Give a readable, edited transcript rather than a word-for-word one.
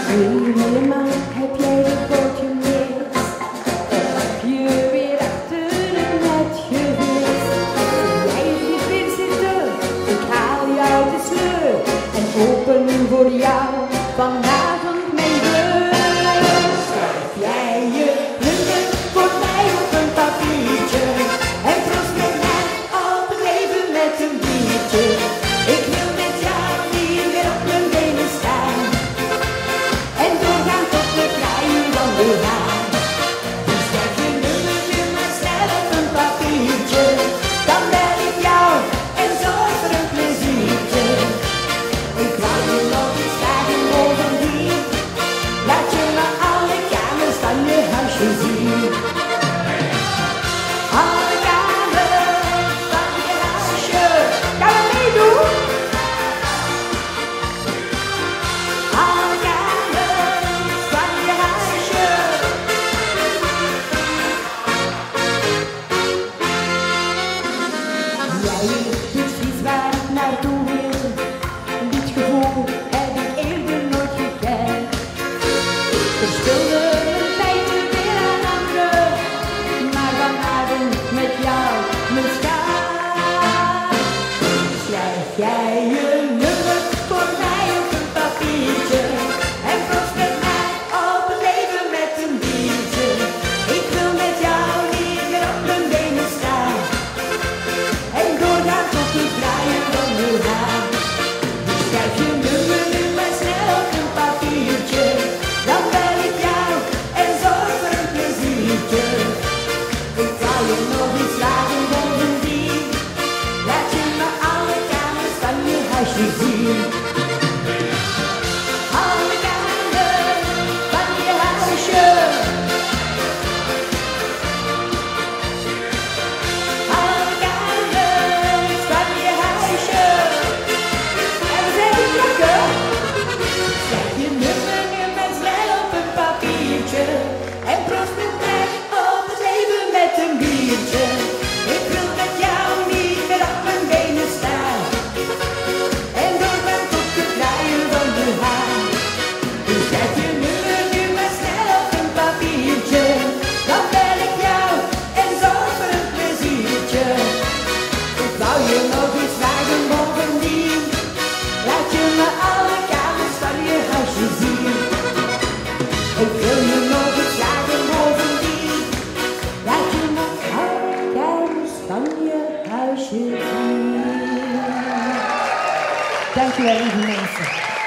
Helemaal heb jij het bordje mis. Heb je weer achter het net gewist. Jij het niet weer zitten, ik haal je uit de sleur. En open voor jou vanavond mijn deur. Schrijf jij je nummer voor mij op een papiertje. En troost met mij op het leven met een biertje. Ik wil met jou niet meer op mijn benen staan. En doorgaan tot de kraaien van de haan. Dus schrijf je nummer nu maar snel op een papiertje. Dan bel ik jou en zorg voor een pleziertje. Ik wou je nog iets vragen bovendien. Laat je maar alle kamers van je huisje zien. Alle kamers van je huisje. Gaan we meedoen? Alle kamers van je huisje. Jij weet precies waar ik naartoe wil. Dit gevoel heb ik eerder nooit gekend. Verspilde mijn tijd weer aan anderen, maar vanavond met jou, mijn schat. Schrijf jij je nummer voor mij op een papiertje en proost met mij op het leven met een biertje. Ik wil met jou niet meer op mijn benen staan en doorgaan tot de kraaien van de haan. Dus schrijf je nummer nu maar snel op een papiertje. Dan bel ik jou en zorg voor een pleziertje. Ik wou je nog iets vragen bovendien. Laat je me alle kamers van je huisje zien. Alle kamers van je huisje. Alle kamers van je huisje. En we zijn vertrokken. Schrijf je nummer nu maar snel op een papiertje. En proost met mij op het leven met een biertje. Ik wil met jou niet meer op mijn benen staan. En doorgaan tot de kraaien van de haan. Dus schrijf je nummer nu maar snel op een papiertje. Dan bel ik jou en zorg voor een pleziertje. Ik wou je nog iets vragen bovendien. Laat je me alle kamers van je huisje zien. Ik wil je nog iets vragen bovendien. Laat je me alle kamers van je huisje zien. Dankjewel, lieve mensen.